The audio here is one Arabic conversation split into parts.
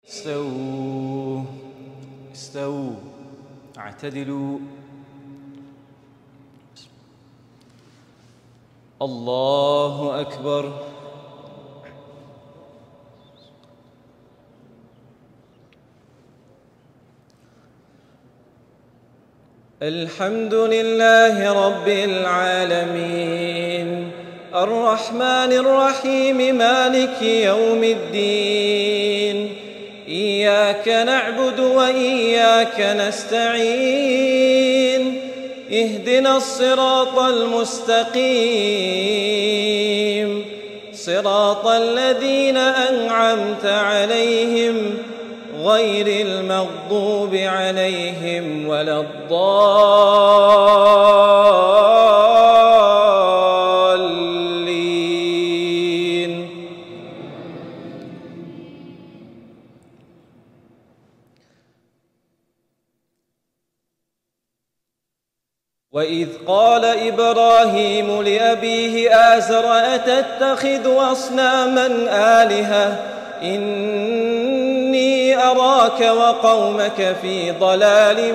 استووا استووا اعتدلوا. الله أكبر. الحمد لله رب العالمين الرحمن الرحيم مالك يوم الدين. إياك نعبد وإياك نستعين. اهدنا الصراط المستقيم صراط الذين أنعمت عليهم غير المغضوب عليهم ولا الضالين. وإذ قال إبراهيم لأبيه آزر أتتخذ أصناما آلهة إني أراك وقومك في ضلال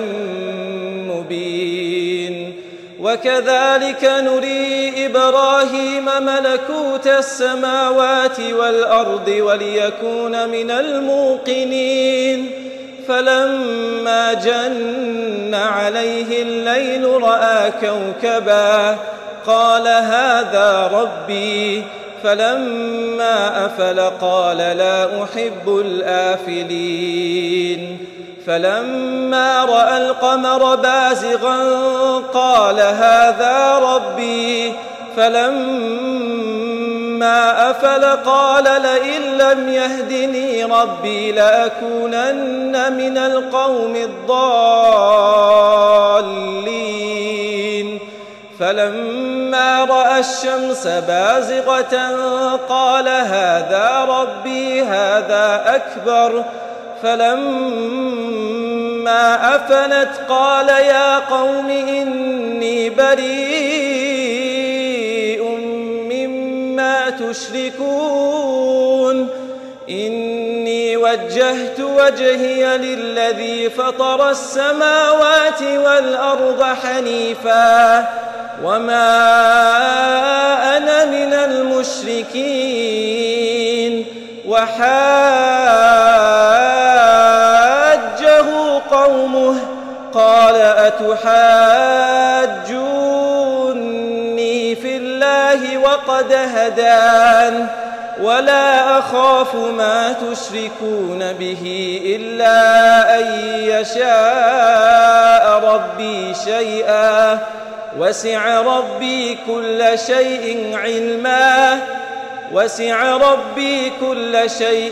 مبين. وكذلك نري إبراهيم ملكوت السماوات والأرض وليكون من الموقنين. فلما جن عليه الليل رأى كوكبا قال هذا ربي. فلما أفل قال لا أحب الآفلين. فلما رأى القمر بازغا قال هذا ربي. فلما أفل قال لئن لم يهدني ربي لأكونن من القوم الضالين. فلما رأى الشمس بازغة قال هذا ربي هذا أكبر. فلما أفلت قال يا قوم إني بريء مما تشركون. إني وجهت وجهي للذي فطر السماوات والأرض حنيفا وما أنا من المشركين. وحاجه قومه قال أتحاجوني في الله وقد هدان ولا أخاف ما تشركون به إلا أن يشاء ربي شيئا وسع ربي كل شيء علما. أفلا تتذكرون.